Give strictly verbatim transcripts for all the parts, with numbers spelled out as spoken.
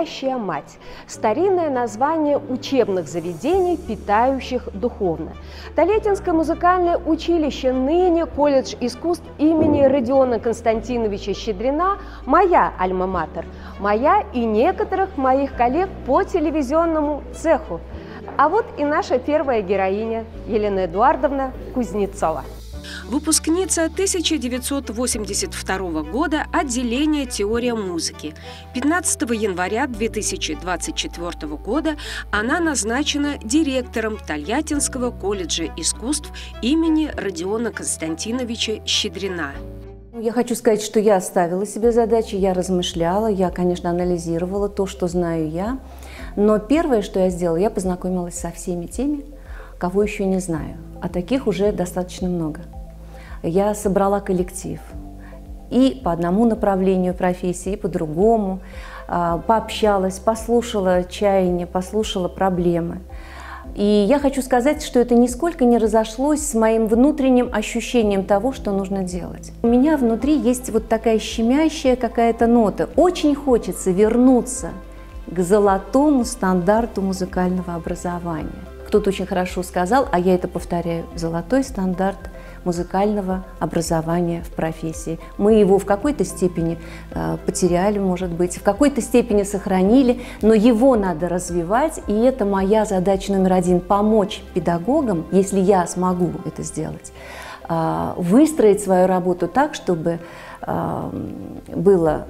«Настоящая мать» – старинное название учебных заведений, питающих духовно. Толетинское музыкальное училище, ныне колледж искусств имени Родиона Константиновича Щедрина – моя альма-матер, моя и некоторых моих коллег по телевизионному цеху. А вот и наша первая героиня Елена Эдуардовна Кузнецова. Выпускница тысяча девятьсот восемьдесят второго года отделения «Теория музыки». пятнадцатого января две тысячи двадцать четвёртого года она назначена директором Тольяттинского колледжа искусств имени Родиона Константиновича Щедрина. Я хочу сказать, что я ставила себе задачи, я размышляла, я, конечно, анализировала то, что знаю я. Но первое, что я сделала, я познакомилась со всеми теми, кого еще не знаю. А таких уже достаточно много. Я собрала коллектив и по одному направлению профессии, и по другому. Пообщалась, послушала чаяния, послушала проблемы. И я хочу сказать, что это нисколько не разошлось с моим внутренним ощущением того, что нужно делать. У меня внутри есть вот такая щемящая какая-то нота. Очень хочется вернуться к золотому стандарту музыкального образования. Кто-то очень хорошо сказал, а я это повторяю, золотой стандарт музыкального образования в профессии. Мы его в какой-то степени э, потеряли, может быть, в какой-то степени сохранили, но его надо развивать, и это моя задача номер один – помочь педагогам, если я смогу это сделать, э, выстроить свою работу так, чтобы э, было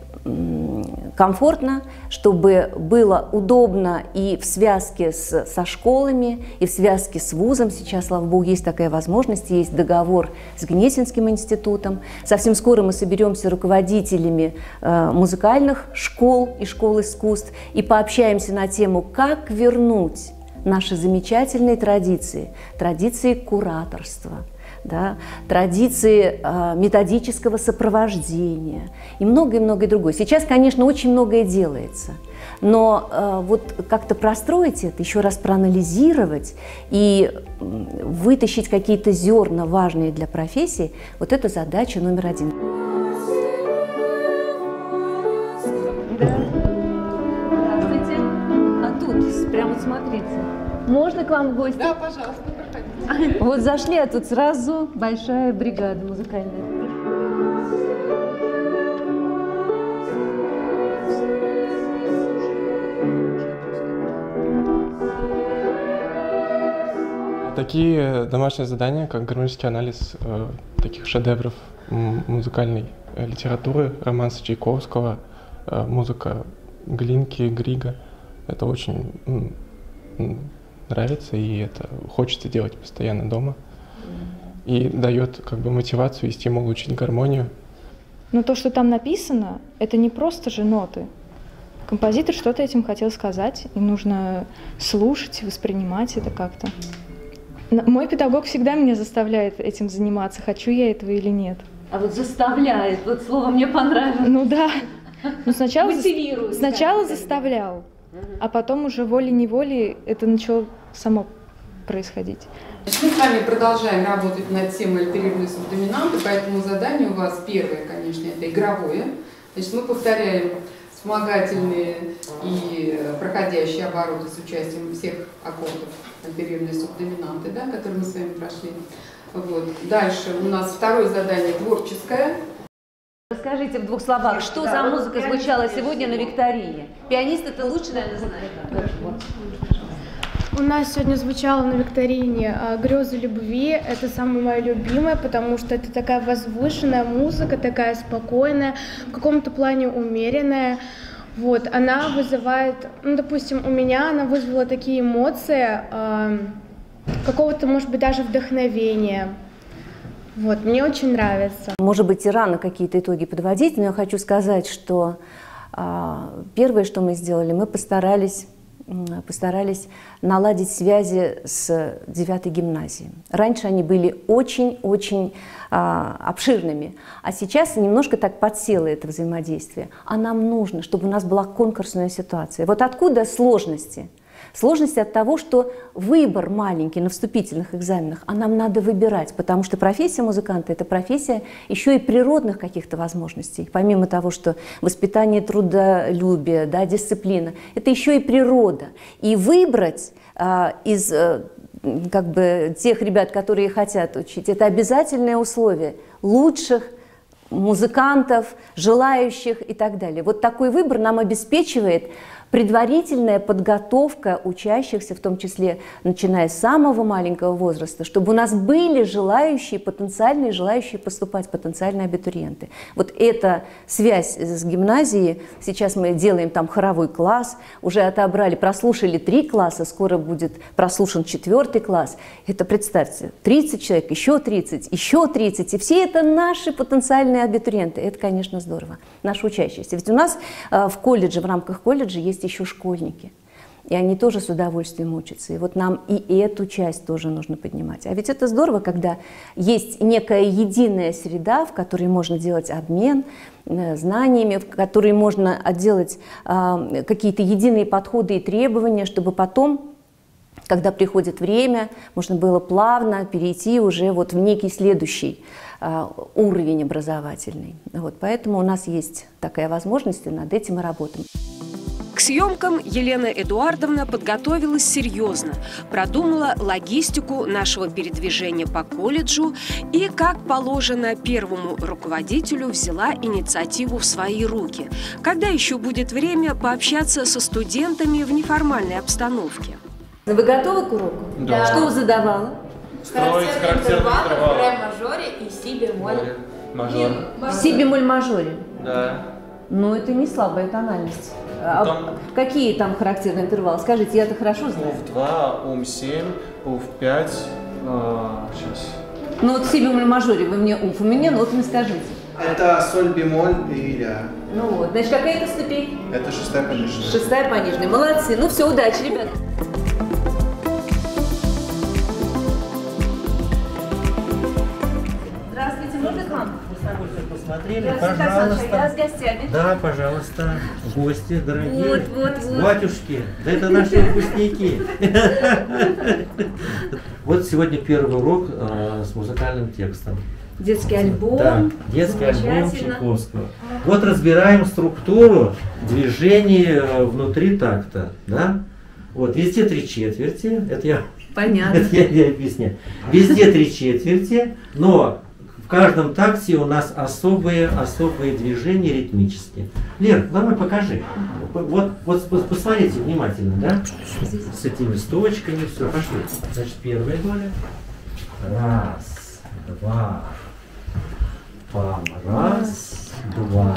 комфортно, чтобы было удобно и в связке с, со школами, и в связке с вузом. Сейчас, слава богу, есть такая возможность, есть договор с Гнесинским институтом. Совсем скоро мы соберемся руководителями э, музыкальных школ и школ искусств и пообщаемся на тему, как вернуть наши замечательные традиции, традиции кураторства, да, традиции э, методического сопровождения и многое-многое другое. Сейчас, конечно, очень многое делается, но э, вот как-то простроить это, еще раз проанализировать и э, вытащить какие-то зерна, важные для профессии, вот это задача номер один. Здравствуйте. А тут, прямо смотрите. Можно к вам в гости? Да, пожалуйста. Вот зашли, а тут сразу большая бригада музыкальная. Такие домашние задания, как гармонический анализ э, таких шедевров музыкальной э, литературы, романсы Чайковского, э, музыка Глинки, Грига, это очень э, нравится, и это хочется делать постоянно дома. И дает как бы мотивацию и стимул учить гармонию. Но то, что там написано, это не просто же ноты. Композитор что-то этим хотел сказать, и нужно слушать, воспринимать это как-то. Мой педагог всегда меня заставляет этим заниматься, хочу я этого или нет. А вот заставляет, вот слово мне понравилось. Ну да. Но сначала, Мотивирует, сначала да, заставлял, а потом уже волей-неволей это начало само происходить. Значит, мы с вами продолжаем работать над темой альтерированной субдоминанты, поэтому задание у вас первое, конечно, это игровое. Значит, мы повторяем вспомогательные и проходящие обороты с участием всех аккордов альтерированной субдоминанты, да, которые мы с вами прошли. Вот. Дальше у нас второе задание творческое. Расскажите в двух словах, что да, за музыка звучала сегодня на викторине? Пианист это лучше, наверное, знает. У нас сегодня звучало на викторине «Грезы любви». Это самая моя любимая, потому что это такая возвышенная музыка, такая спокойная, в каком-то плане умеренная. Вот, она вызывает, ну, допустим, у меня она вызвала такие эмоции, э, какого-то, может быть, даже вдохновения. Вот, мне очень нравится. Может быть, и рано какие-то итоги подводить, но я хочу сказать, что а, первое, что мы сделали, мы постарались, постарались наладить связи с девятой гимназией. Раньше они были очень-очень а, обширными, а сейчас немножко так подсело это взаимодействие. А нам нужно, чтобы у нас была конкурсная ситуация. Вот откуда сложности? Сложность от того, что выбор маленький на вступительных экзаменах, а нам надо выбирать, потому что профессия музыканта – это профессия еще и природных каких-то возможностей. Помимо того, что воспитание трудолюбия, да, дисциплина – это еще и природа. И выбрать а, из а, как бы, тех ребят, которые хотят учить, это обязательное условие лучших музыкантов, желающих и так далее. Вот такой выбор нам обеспечивает предварительная подготовка учащихся, в том числе начиная с самого маленького возраста, чтобы у нас были желающие, потенциальные желающие поступать, потенциальные абитуриенты. Вот эта связь с гимназией, сейчас мы делаем там хоровой класс, уже отобрали, прослушали три класса, скоро будет прослушан четвертый класс. Это, представьте, тридцать человек, еще тридцать, еще тридцать, и все это наши потенциальные абитуриенты. Это, конечно, здорово, наши учащиеся. Ведь у нас э, в колледже, в рамках колледжа есть еще школьники, и они тоже с удовольствием учатся. И вот нам и эту часть тоже нужно поднимать. А ведь это здорово, когда есть некая единая среда, в которой можно делать обмен э, знаниями, в которой можно делать э, какие-то единые подходы и требования, чтобы потом, когда приходит время, можно было плавно перейти уже вот в некий следующий э, уровень образовательный. Вот, поэтому у нас есть такая возможность, и над этим мы работаем. К съемкам Елена Эдуардовна подготовилась серьезно, продумала логистику нашего передвижения по колледжу и, как положено первому руководителю, взяла инициативу в свои руки. Когда еще будет время пообщаться со студентами в неформальной обстановке? Вы готовы к уроку? Да. Что задавала? Строить характерный интервал. В ре-мажоре и си-бемоль. Мажор. В си-бемоль-мажоре? Да. Ну, это не слабая тональность. А Там... какие там характерные интервалы? Скажите, я это хорошо знаю. Уф два, ум семь, уф пять. А, сейчас. Ну вот в си-бемоль-мажоре вы мне уф, у меня нотами скажите. Это соль, бемоль и ля. Ну вот, значит, какая это ступень? Это шестая пониженная. Шестая пониженная. Молодцы. Ну все, удачи, ребята. Здравствуйте, можно к вам? Посмотрели, Здравствуйте, пожалуйста. Саша, я с гостями. Да, пожалуйста. Гости, дорогие. Вот, вот, вот. Батюшки, да это наши выпускники. Вот сегодня первый урок э, с музыкальным текстом. Детский альбом. Да, детский альбом Чайковского. Вот разбираем структуру движений внутри такта. Да? Вот, везде три четверти. Это я, Понятно. это я, я объясняю. Везде три четверти, но в каждом такте у нас особые, особые движения ритмические. Лер, давай покажи. Вот, вот посмотрите внимательно, да? С этими стопочками все. Пошли. Значит, первая доля. Раз, два, пам, раз, два.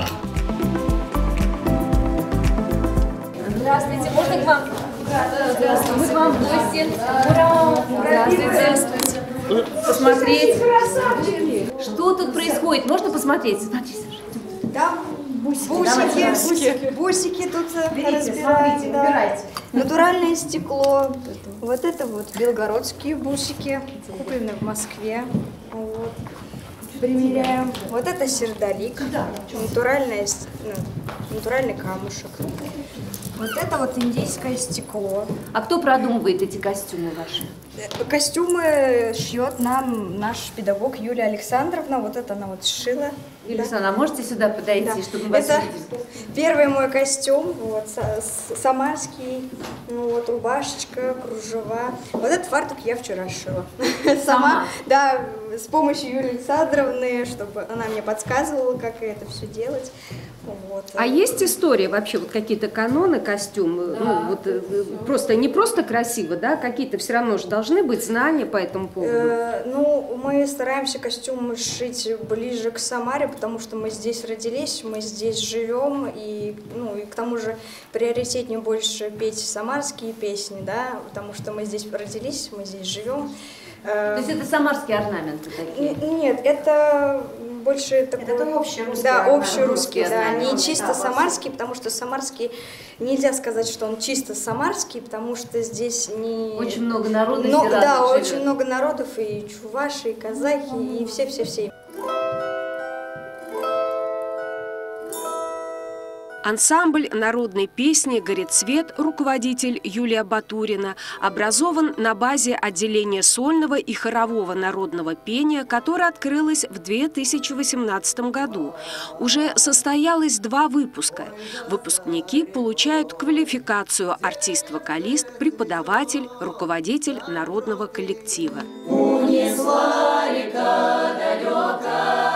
Здравствуйте, можно к вам? Здравствуйте. Мы к вам в гости. Ура! Здравствуйте. Посмотреть. Что тут происходит? Можно посмотреть? Смотри, Саша. Там бусики, Давайте, бусики, бусики тут Берите, разбираем. смотрите, Да. выбирайте. Натуральное стекло. Вот это вот белгородские бусики, купленные в Москве. Вот. Примеряем. Вот это сердолик, натуральное, ну, натуральный камушек. Вот это вот индийское стекло. А кто продумывает эти костюмы ваши? Костюмы шьет нам наш педагог Юлия Александровна. Вот это она вот сшила. Юлия Александровна, а можете сюда подойти, Да. чтобы мы вас Это увидели? первый мой костюм, вот, с- самарский, ну вот, рубашечка, кружева. Вот этот фартук я вчера шила. Сама, да, с помощью Юлии Александровны, чтобы она мне подсказывала, как это все делать. Вот. А есть история вообще, вот какие-то каноны костюмы, ну вот э, просто не просто красиво, да, какие-то все равно же должны быть знания по этому поводу. Э, ну, мы стараемся костюмы шить ближе к Самаре, потому что мы здесь родились, мы здесь живем, и, ну, и к тому же приоритетнее больше петь самарские песни, да, потому что мы здесь родились, мы здесь живем. То есть это самарские орнаменты такие? Н- Нет, это больше такой... Это общерусский Да, орнамент. общерусский, да, Русский не чисто да, самарский, потому что самарский, нельзя сказать, что он чисто самарский, потому что здесь не... Очень много народностей Но, разных да, живет. очень много народов, и чуваши, и казахи, и все-все-все. Ансамбль народной песни «Горецвет», руководитель Юлия Батурина, образован на базе отделения сольного и хорового народного пения, которое открылось в две тысячи восемнадцатом году. Уже состоялось два выпуска. Выпускники получают квалификацию артист-вокалист, преподаватель, руководитель народного коллектива. Унесла река далека.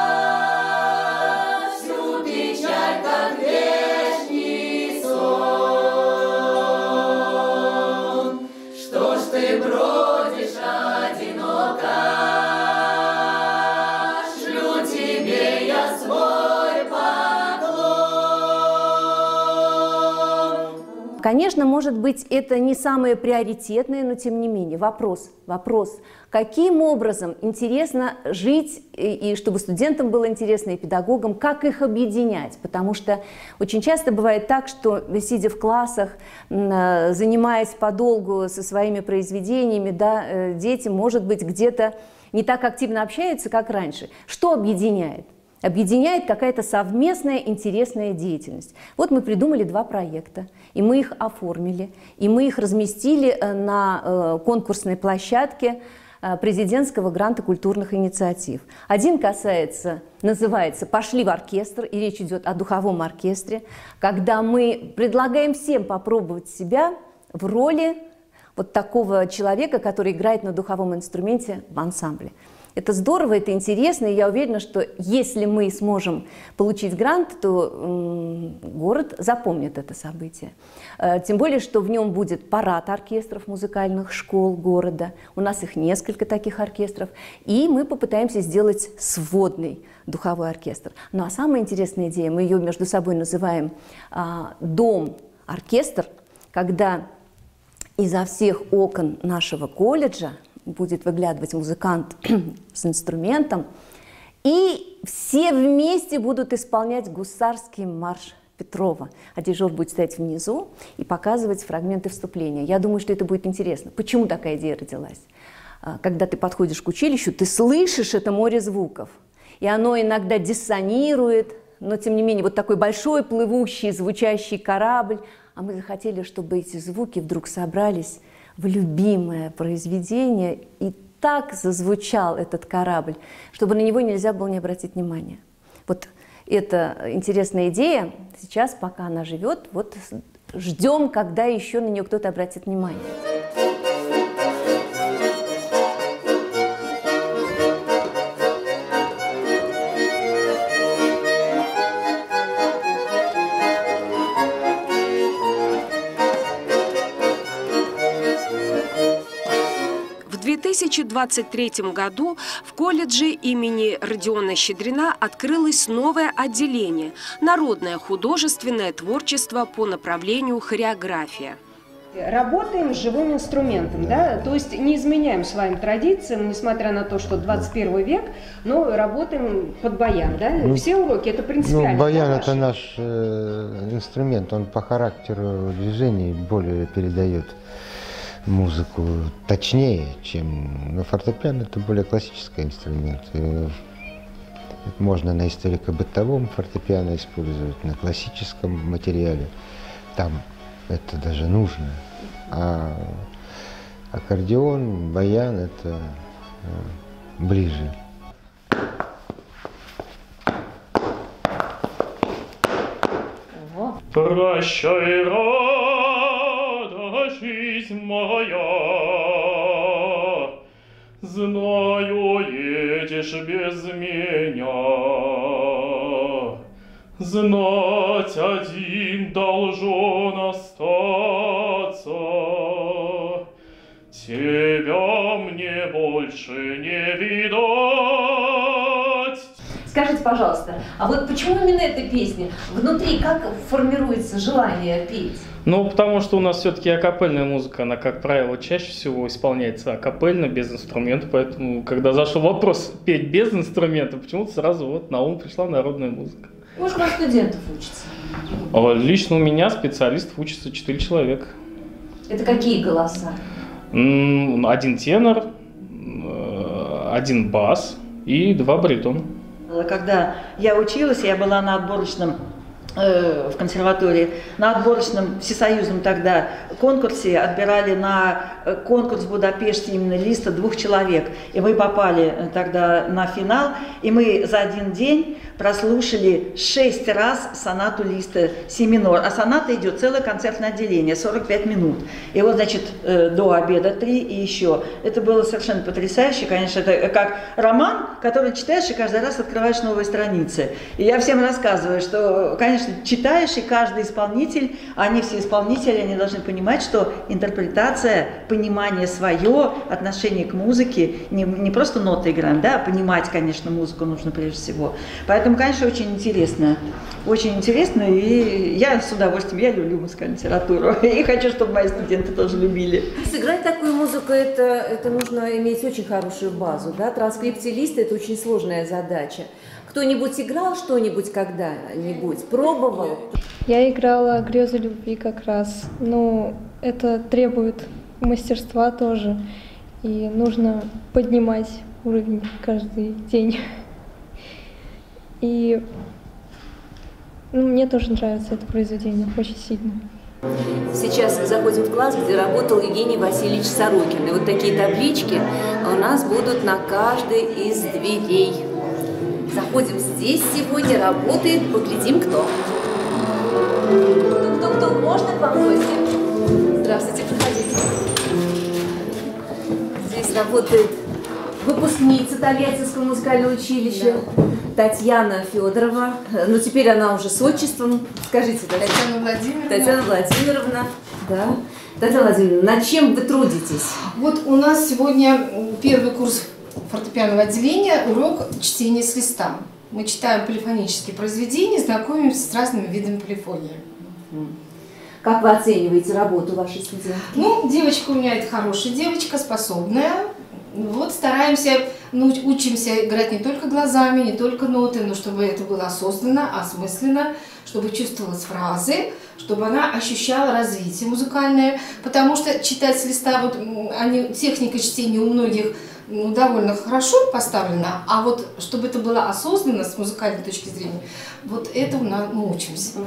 Конечно, может быть, это не самое приоритетное, но тем не менее. Вопрос, вопрос, каким образом интересно жить, и, и чтобы студентам было интересно, и педагогам, как их объединять? Потому что очень часто бывает так, что, сидя в классах, занимаясь подолгу со своими произведениями, да, дети, может быть, где-то не так активно общаются, как раньше. Что объединяет? Объединяет какая-то совместная интересная деятельность. Вот мы придумали два проекта, и мы их оформили, и мы их разместили на конкурсной площадке президентского гранта культурных инициатив. Один касается, называется «Пошли в оркестр», и речь идет о духовом оркестре, когда мы предлагаем всем попробовать себя в роли вот такого человека, который играет на духовом инструменте в ансамбле. Это здорово, это интересно, и я уверена, что если мы сможем получить грант, то м, город запомнит это событие. Э, тем более, что в нем будет парад оркестров музыкальных школ города. У нас их несколько таких оркестров. И мы попытаемся сделать сводный духовой оркестр. Ну а самая интересная идея, мы ее между собой называем а, «Дом-оркестр», когда изо всех окон нашего колледжа будет выглядывать музыкант с инструментом, и все вместе будут исполнять гусарский марш Петрова. А дирижер будет стоять внизу и показывать фрагменты вступления. Я думаю, что это будет интересно. Почему такая идея родилась? Когда ты подходишь к училищу, ты слышишь это море звуков, и оно иногда диссонирует, но тем не менее вот такой большой плывущий, звучащий корабль. А мы захотели, чтобы эти звуки вдруг собрались в любимое произведение, и так зазвучал этот корабль, чтобы на него нельзя было не обратить внимания. Вот это интересная идея. Сейчас, пока она живет, вот ждем, когда еще на нее кто-то обратит внимание. В две тысячи двадцать третьем году в колледже имени Родиона Щедрина открылось новое отделение – народное художественное творчество по направлению хореография. Работаем с живым инструментом, да, то есть не изменяем своим традициям, несмотря на то, что двадцать первый век, но работаем под баян, да, ну, все уроки, это принципиально. Ну, баян – это наш э, инструмент, он по характеру движений более передает музыку точнее, чем на фортепиано. Это более классический инструмент. Это можно на историко-бытовом фортепиано использовать, на классическом материале. Там это даже нужно. А аккордеон, баян – это ближе. Прощай, рада жизнь моя, знаю, едешь без меня. Знать один должен остаться, тебя мне больше не видать. Скажите, пожалуйста, а вот почему именно эта песня? Внутри как формируется желание петь? Ну, потому что у нас все-таки акапельная музыка, она, как правило, чаще всего исполняется акапельно, без инструмента, поэтому, когда зашел вопрос петь без инструмента, почему-то сразу вот на ум пришла народная музыка. Может, у вас студентов учатся? Лично у меня специалистов учатся четыре человека. Это какие голоса? Один тенор, один бас и два баритона. Когда я училась, я была на отборочном в консерватории, на отборочном всесоюзном тогда конкурсе отбирали на конкурс в Будапеште именно листа двух человек. И мы попали тогда на финал, и мы за один день прослушали шесть раз сонату Листа си минор. А соната идет целое концертное отделение, сорок пять минут. И вот, значит, до обеда три и еще. Это было совершенно потрясающе, конечно. Это как роман, который читаешь и каждый раз открываешь новые страницы. И я всем рассказываю, что, конечно, читаешь, и каждый исполнитель, они все исполнители, они должны понимать, что интерпретация, понимание свое, отношение к музыке, не, не просто ноты играем, да, а понимать, конечно, музыку нужно прежде всего. Поэтому, конечно, очень интересно. Очень интересно, и я с удовольствием, я люблю музыкальную литературу, и хочу, чтобы мои студенты тоже любили. Сыграть такую музыку, это, это нужно иметь очень хорошую базу, да, транскрипция Листа – это очень сложная задача. Кто-нибудь играл что-нибудь когда-нибудь, пробовал? Я играла «Грезы любви» как раз, ну, это требует мастерства тоже, и нужно поднимать уровень каждый день. И ну, мне тоже нравится это произведение, очень сильно. Сейчас заходим в класс, где работал Евгений Васильевич Сорокин. И вот такие таблички у нас будут на каждой из дверей. Заходим здесь сегодня, работает, поглядим, кто. Кто-кто-кто, можно к вам в гости? Здравствуйте, проходите. Здесь работает выпускница Тольяттинского музыкального училища, да. Татьяна Федорова. Но теперь она уже с отчеством. Скажите, Татьяна Владимировна. Татьяна Владимировна. Да. Татьяна Владимировна, над чем вы трудитесь? Вот у нас сегодня первый курс фортепианного отделения, урок чтения с листа. Мы читаем полифонические произведения, знакомимся с разными видами полифонии. Как вы оцениваете работу вашей студентки? Ну, девочка у меня это хорошая девочка, способная. Вот стараемся, ну, учимся играть не только глазами, не только ноты, но чтобы это было осознанно, осмысленно, чтобы чувствовалась фразы, чтобы она ощущала развитие музыкальное, потому что читать с листа, вот они, техника чтения у многих ну, довольно хорошо поставлена, а вот чтобы это было осознанно с музыкальной точки зрения, вот это у нас мы учимся.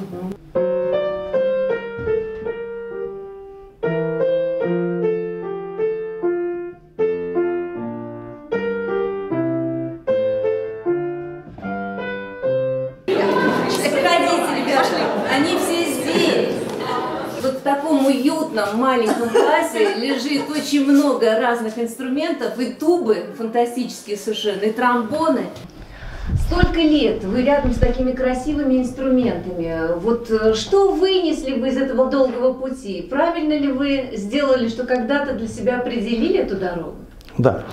В таком уютном маленьком классе лежит очень много разных инструментов, и тубы фантастические совершенно, и тромбоны. Столько лет вы рядом с такими красивыми инструментами. Вот что вынесли вы из этого долгого пути? Правильно ли вы сделали, что когда-то для себя определили эту дорогу? Да.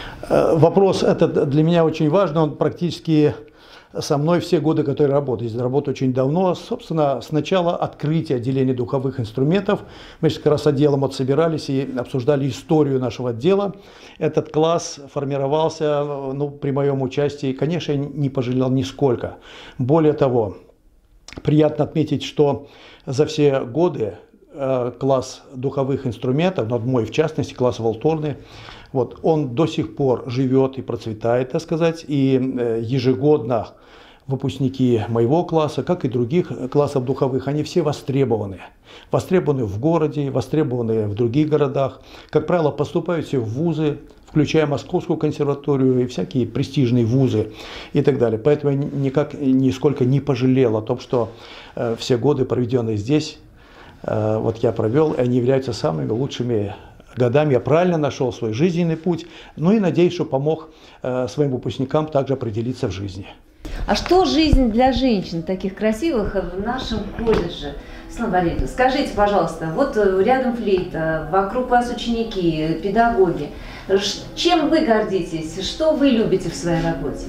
Вопрос этот для меня очень важный, он практически со мной все годы, которые работаю. Я работаю очень давно. Собственно, с начала открытия отделения духовых инструментов мы как раз отделом вот собирались и обсуждали историю нашего отдела. Этот класс формировался ну, при моем участии. Конечно, я не пожалел нисколько. Более того, приятно отметить, что за все годы э, класс духовых инструментов, ну, мой в частности, класс валторны, вот, он до сих пор живет и процветает, так сказать, и э, ежегодно выпускники моего класса, как и других классов духовых, они все востребованы. Востребованы в городе, востребованы в других городах. Как правило, поступают все в вузы, включая Московскую консерваторию и всякие престижные вузы и так далее. Поэтому я никак, нисколько не пожалел о том, что э, все годы, проведенные здесь, э, вот я провел, они являются самыми лучшими годами. Я правильно нашел свой жизненный путь, ну и надеюсь, что помог э, своим выпускникам также определиться в жизни. А что жизнь для женщин таких красивых в нашем колледже? Светлана Валерьевна, скажите, пожалуйста, вот рядом флейта, вокруг вас ученики, педагоги. Чем вы гордитесь? Что вы любите в своей работе?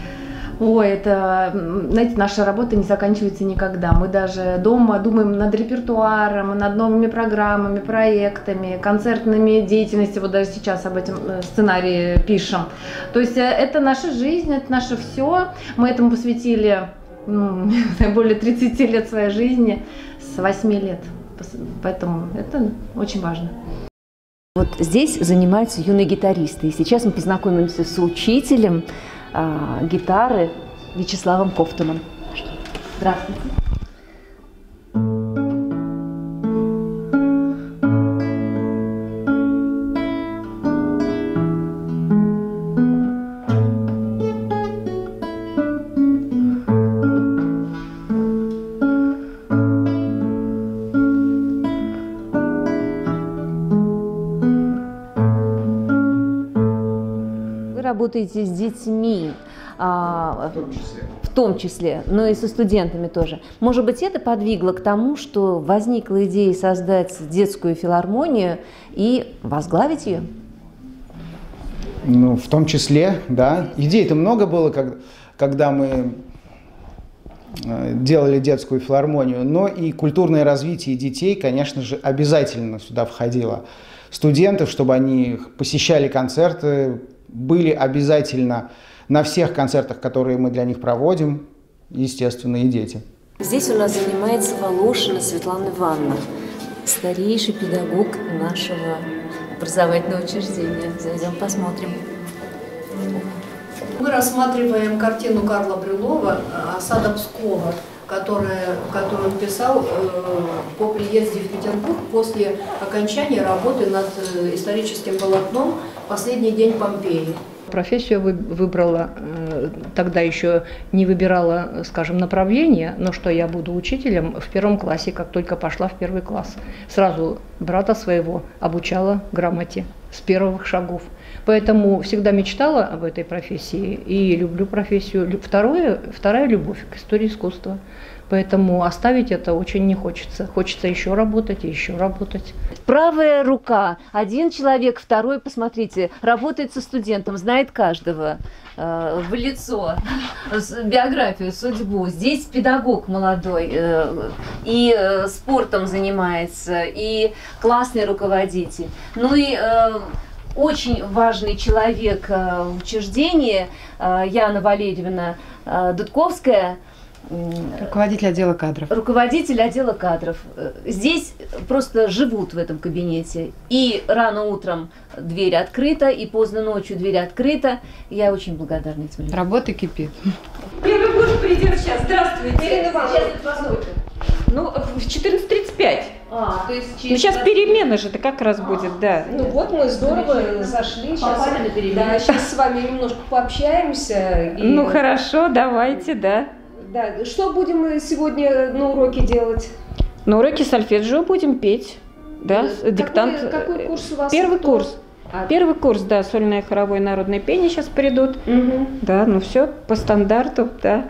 Ой, это, знаете, наша работа не заканчивается никогда. Мы даже дома думаем над репертуаром, над новыми программами, проектами, концертными деятельностью. Вот даже сейчас об этом сценарии пишем. То есть это наша жизнь, это наше все. Мы этому посвятили ну, более тридцати лет своей жизни, с восьми лет. Поэтому это очень важно. Вот здесь занимаются юные гитаристы. И сейчас мы познакомимся с учителем гитары Вячеславом Кофтуном. Здравствуйте. работаете с детьми, а, В том числе. в том числе, но и со студентами тоже. Может быть, это подвигло к тому, что возникла идея создать детскую филармонию и возглавить ее? Ну, в том числе, да. Идей-то много было, как, когда мы делали детскую филармонию, но и культурное развитие детей, конечно же, обязательно сюда входило. Студентов, чтобы они посещали концерты, были обязательно на всех концертах, которые мы для них проводим, естественно, и дети. Здесь у нас занимается Волошина Светлана Ивановна, старейший педагог нашего образовательного учреждения. Зайдем, посмотрим. Мы рассматриваем картину Карла Брюлова «Осада Пскова», которая, которую он писал э, по приезде в Петербург после окончания работы над историческим полотном «Последний день Помпеи». Профессию выбрала, тогда еще не выбирала, скажем, направление, но что я буду учителем в первом классе, как только пошла в первый класс. Сразу брата своего обучала грамоте с первых шагов. Поэтому всегда мечтала об этой профессии и люблю профессию. Второе, вторая любовь к истории искусства. Поэтому оставить это очень не хочется. Хочется еще работать и еще работать. Правая рука. Один человек, второй, посмотрите, работает со студентом, знает каждого э, в лицо, биографию, судьбу. Здесь педагог молодой э, и э, спортом занимается, и классный руководитель. Ну и э, очень важный человек э, в учреждении, э, Яна Валерьевна э, Дудковская. Руководитель отдела кадров. Руководитель отдела кадров. Здесь просто живут в этом кабинете. И рано утром дверь открыта, и поздно ночью дверь открыта. Я очень благодарна этим людям. Работа кипит. Первый курс придет сейчас. Здравствуйте. Ирина Ивановна, Ну, в четырнадцать тридцать пять. А, то есть Ну, сейчас перемена же, это как раз будет, да. Ну вот мы здорово зашли. Сейчас, Попали на перемену. да, сейчас с вами немножко пообщаемся. И... Ну, хорошо, давайте, да. Да, что будем сегодня на уроке делать? На уроке сольфеджио будем петь, да, Какой, диктант. какой курс у вас? Первый кто? курс. А. Первый курс, да, сольное, хоровое, народное пение сейчас придут. Угу. Да, ну все по стандарту, да.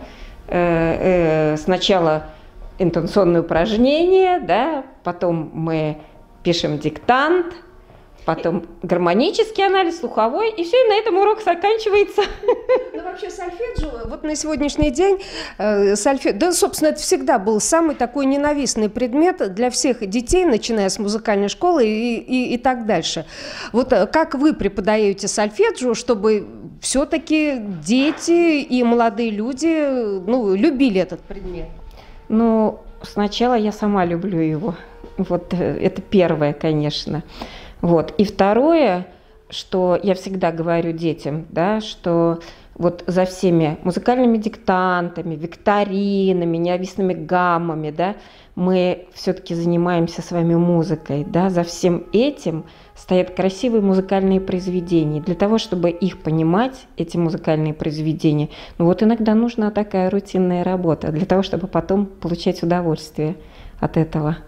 Э, э, сначала интонационные упражнения, да, потом мы пишем диктант, потом гармонический анализ, слуховой, и все, и на этом урок заканчивается. Ну, вообще, сольфеджио, вот на сегодняшний день, э, сольфеджио, да, собственно, это всегда был самый такой ненавистный предмет для всех детей, начиная с музыкальной школы и, и, и так дальше. Вот э, как вы преподаете сольфеджио, чтобы все-таки дети и молодые люди, ну, любили этот предмет? Ну, сначала я сама люблю его. Вот э, это первое, конечно. Вот. И второе, что я всегда говорю детям, да, что вот за всеми музыкальными диктантами, викторинами, неовисными гаммами, да, мы все-таки занимаемся с вами музыкой, да, за всем этим стоят красивые музыкальные произведения. Для того, чтобы их понимать, эти музыкальные произведения, ну вот иногда нужна такая рутинная работа, для того, чтобы потом получать удовольствие от этого.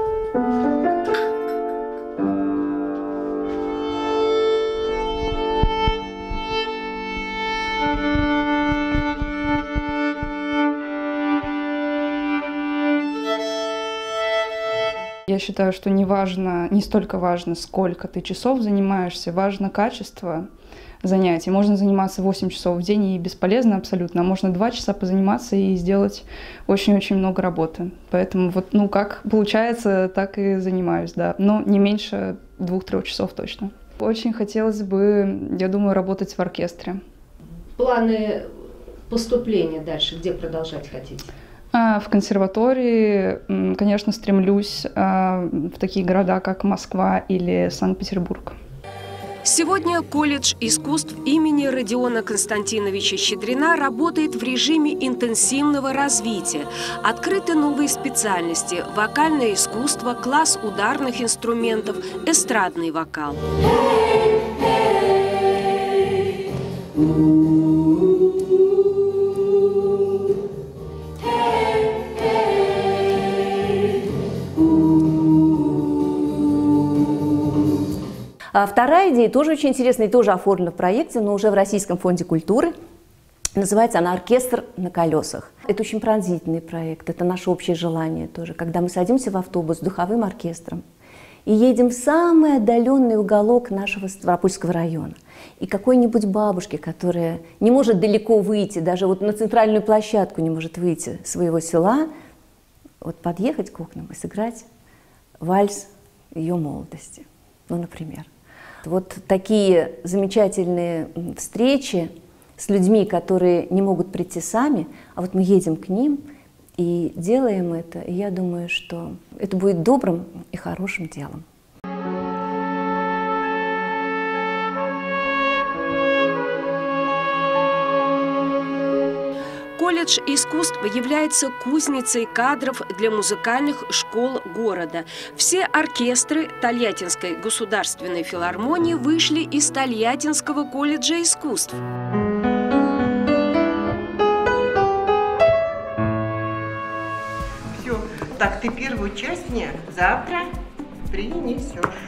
Я считаю, что не важно, не столько важно, сколько ты часов занимаешься, важно качество занятий. Можно заниматься восемь часов в день и бесполезно абсолютно, а можно два часа позаниматься и сделать очень-очень много работы. Поэтому вот, ну, как получается, так и занимаюсь, да. Но не меньше двух-трех часов точно. Очень хотелось бы, я думаю, работать в оркестре. Планы поступления дальше, где продолжать хотите? В консерватории, конечно, стремлюсь в такие города, как Москва или Санкт-Петербург. Сегодня колледж искусств имени Родиона Константиновича Щедрина работает в режиме интенсивного развития. Открыты новые специальности – вокальное искусство, класс ударных инструментов, эстрадный вокал. А вторая идея тоже очень интересная и тоже оформлена в проекте, но уже в Российском фонде культуры. Называется она «Оркестр на колесах». Это очень пронзительный проект, это наше общее желание тоже, когда мы садимся в автобус с духовым оркестром и едем в самый отдаленный уголок нашего Ставропольского района. И какой-нибудь бабушке, которая не может далеко выйти, даже вот на центральную площадку не может выйти своего села, вот подъехать к окнам и сыграть вальс ее молодости, ну, например. Вот такие замечательные встречи с людьми, которые не могут прийти сами, а вот мы едем к ним и делаем это, и я думаю, что это будет добрым и хорошим делом. Колледж искусств является кузницей кадров для музыкальных школ города. Все оркестры Тольяттинской государственной филармонии вышли из Тольяттинского колледжа искусств. Все, так ты первую часть мне завтра принесешь.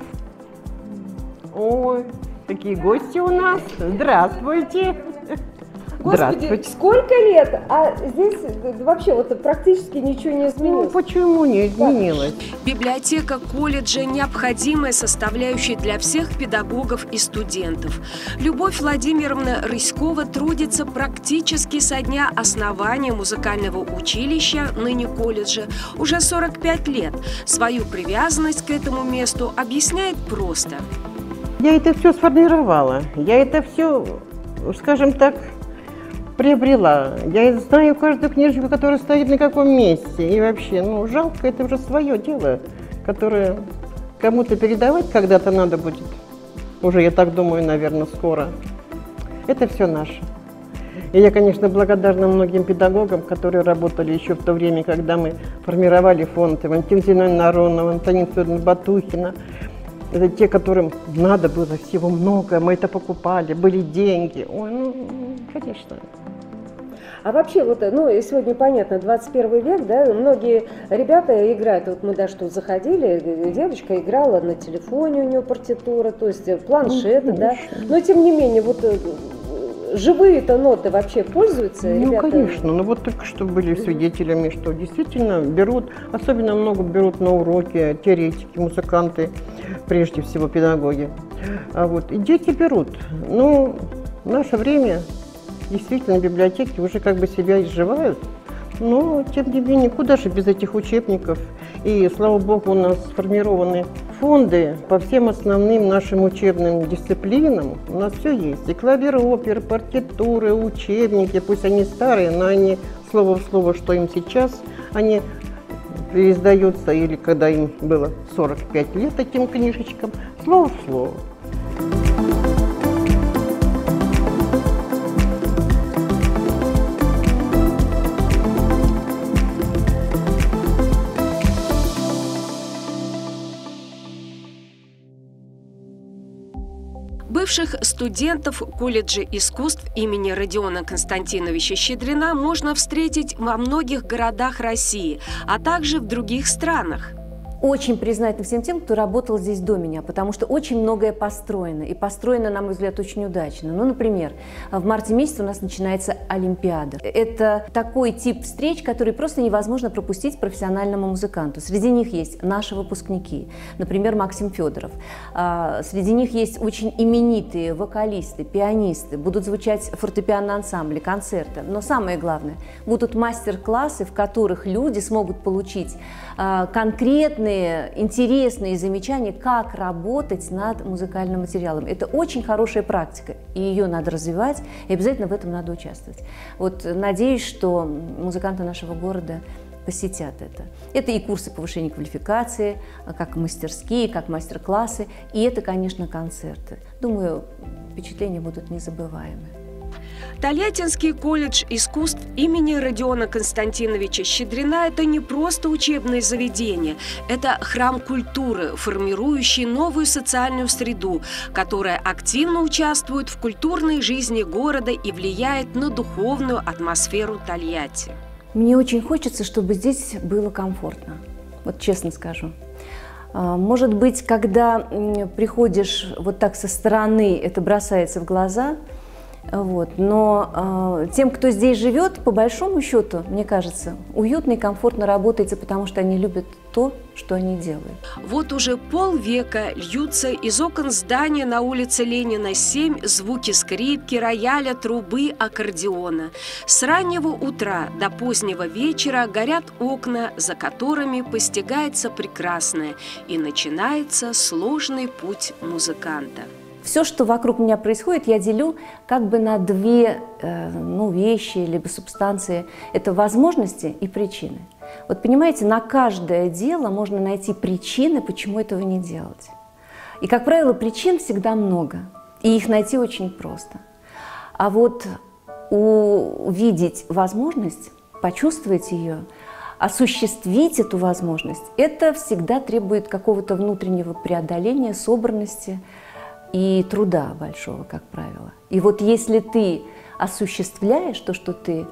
Ой, какие гости у нас. Здравствуйте. Господи, сколько лет, а здесь вообще вот практически ничего не изменилось. Ну, почему не изменилось? Библиотека колледжа – необходимая составляющая для всех педагогов и студентов. Любовь Владимировна Рыськова трудится практически со дня основания музыкального училища, ныне колледжа, уже сорок пять лет. Свою привязанность к этому месту объясняет просто. Я это все сформировала, я это все, скажем так, приобрела. Я знаю каждую книжку, которая стоит на каком месте. И вообще, ну, жалко, это уже свое дело, которое кому-то передавать когда-то надо будет. Уже, я так думаю, наверное, скоро. Это все наше. И я, конечно, благодарна многим педагогам, которые работали еще в то время, когда мы формировали фонд. Валентина Зиновна Аронова, Антонина Федоровна Батухина. Это те, которым надо было всего много, мы это покупали, были деньги. Ой, ну, конечно. А вообще, вот, ну, сегодня понятно, двадцать первый век, да, многие ребята играют, вот мы даже тут заходили, девочка играла на телефоне, у нее партитура, то есть планшеты, ну, да, но тем не менее, вот живые-то ноты вообще пользуются, ну, ребята? Ну, конечно, ну вот только что были свидетелями, что действительно берут, особенно много берут на уроки теоретики, музыканты, прежде всего педагоги. А вот и дети берут. Ну, в наше время действительно библиотеки уже как бы себя изживают, но тем не менее, куда же без этих учебников? И, слава богу, у нас сформированы фонды по всем основным нашим учебным дисциплинам. У нас все есть. И клавиропер, партитуры, учебники, пусть они старые, но они слово в слово, что им сейчас, они переиздаются, или когда им было сорок пять лет этим книжечкам, слово в слово. Бывших студентов колледжа искусств имени Родиона Константиновича Щедрина можно встретить во многих городах России, а также в других странах. Очень признательна всем тем, кто работал здесь до меня, потому что очень многое построено, и построено, на мой взгляд, очень удачно. Ну, например, в марте месяце у нас начинается Олимпиада. Это такой тип встреч, который просто невозможно пропустить профессиональному музыканту. Среди них есть наши выпускники, например, Максим Федоров. Среди них есть очень именитые вокалисты, пианисты, будут звучать фортепианные ансамбли, концерты. Но самое главное, будут мастер-классы, в которых люди смогут получить конкретные, интересные замечания, как работать над музыкальным материалом. Это очень хорошая практика, и ее надо развивать, и обязательно в этом надо участвовать. Вот надеюсь, что музыканты нашего города посетят это. Это и курсы повышения квалификации, как мастерские, как мастер-классы, и это, конечно, концерты. Думаю, впечатления будут незабываемые. Тольяттинский колледж искусств имени Родиона Константиновича Щедрина – это не просто учебное заведение, это храм культуры, формирующий новую социальную среду, которая активно участвует в культурной жизни города и влияет на духовную атмосферу Тольятти. Мне очень хочется, чтобы здесь было комфортно, вот честно скажу. Может быть, когда приходишь вот так со стороны, это бросается в глаза, вот. Но э, тем, кто здесь живет, по большому счету, мне кажется, уютно и комфортно работается, потому что они любят то, что они делают. Вот уже полвека льются из окон здания на улице Ленина, семь звуки скрипки, рояля, трубы, аккордеона. С раннего утра до позднего вечера горят окна, за которыми постигается прекрасное, и начинается сложный путь музыканта. Все, что вокруг меня происходит, я делю как бы на две э, ну, вещи, либо субстанции. Это возможности и причины. Вот понимаете, на каждое дело можно найти причины, почему этого не делать. И, как правило, причин всегда много, и их найти очень просто. А вот увидеть возможность, почувствовать ее, осуществить эту возможность, это всегда требует какого-то внутреннего преодоления, собранности и труда большого, как правило. И вот если ты осуществляешь то, что ты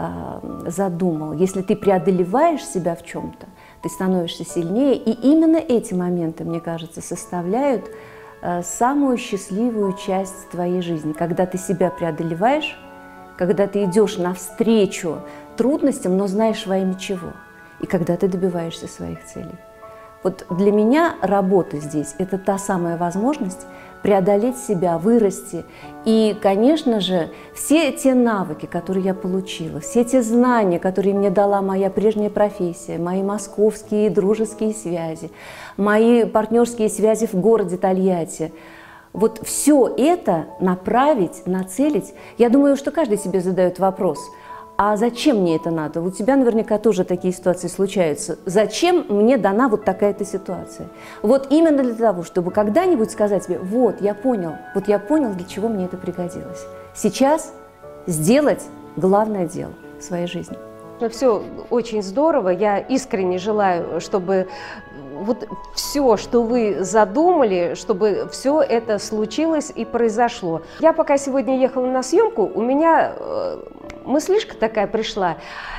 э, задумал, если ты преодолеваешь себя в чем-то, ты становишься сильнее. И именно эти моменты, мне кажется, составляют э, самую счастливую часть твоей жизни. Когда ты себя преодолеваешь, когда ты идешь навстречу трудностям, но знаешь во имя чего. И когда ты добиваешься своих целей. Вот для меня работа здесь – это та самая возможность преодолеть себя, вырасти. И, конечно же, все те навыки, которые я получила, все те знания, которые мне дала моя прежняя профессия, мои московские дружеские связи, мои партнерские связи в городе Тольятти, вот все это направить, нацелить. Я думаю, что каждый себе задает вопрос – а зачем мне это надо? У тебя наверняка тоже такие ситуации случаются. Зачем мне дана вот такая-то ситуация? Вот именно для того, чтобы когда-нибудь сказать себе, вот, я понял, вот я понял, для чего мне это пригодилось. Сейчас сделать главное дело в своей жизни. Все очень здорово. Я искренне желаю, чтобы вот все, что вы задумали, чтобы все это случилось и произошло. Я пока сегодня ехала на съемку, у меня мыслишка такая пришла,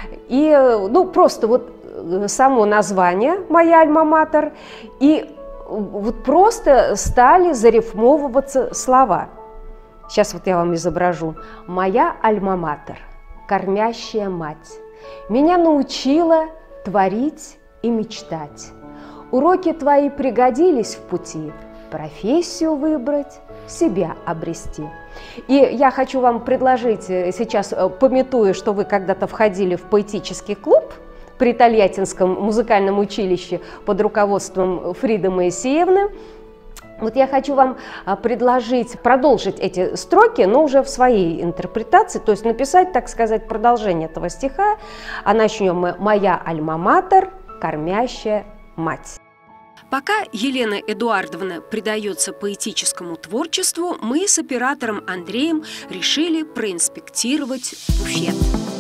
и ну просто вот само название «Моя альма-матер», и вот просто стали зарифмовываться слова. Сейчас вот я вам изображу. «Моя альма-матер, кормящая мать, меня научила творить и мечтать. Уроки твои пригодились в пути, профессию выбрать, себя обрести». И я хочу вам предложить сейчас, памятуя, что вы когда-то входили в поэтический клуб при Тольяттинском музыкальном училище под руководством Фриды Моисеевны, вот я хочу вам предложить продолжить эти строки, но уже в своей интерпретации, то есть написать, так сказать, продолжение этого стиха, а начнем мы «Моя альма-матер, кормящая мать». Пока Елена Эдуардовна предается поэтическому творчеству, мы с оператором Андреем решили проинспектировать буфет.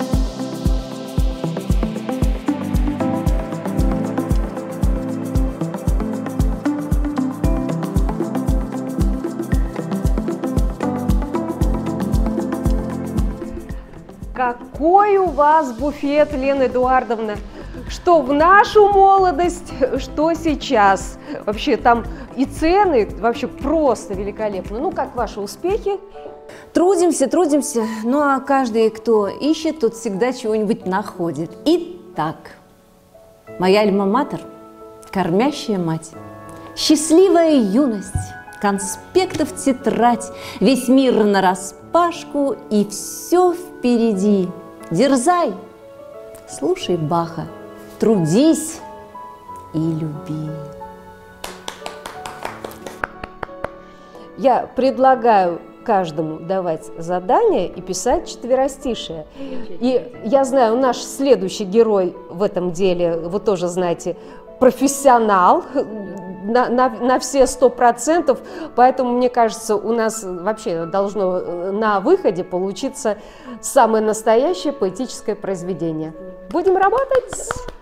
Какой у вас буфет, Лена Эдуардовна! Что в нашу молодость, что сейчас. Вообще там и цены вообще просто великолепны. Ну, как ваши успехи? Трудимся, трудимся. Ну, а каждый, кто ищет, тот всегда чего-нибудь находит. Итак, моя альма-матер, кормящая мать, счастливая юность, конспектов тетрадь, весь мир нараспашку и все впереди. Дерзай, слушай Баха, трудись и люби. Я предлагаю каждому давать задание и писать четверостишие. И я знаю, наш следующий герой в этом деле, вы тоже знаете, профессионал на, на, на все сто процентов, поэтому, мне кажется, у нас вообще должно на выходе получиться самое настоящее поэтическое произведение. Будем работать!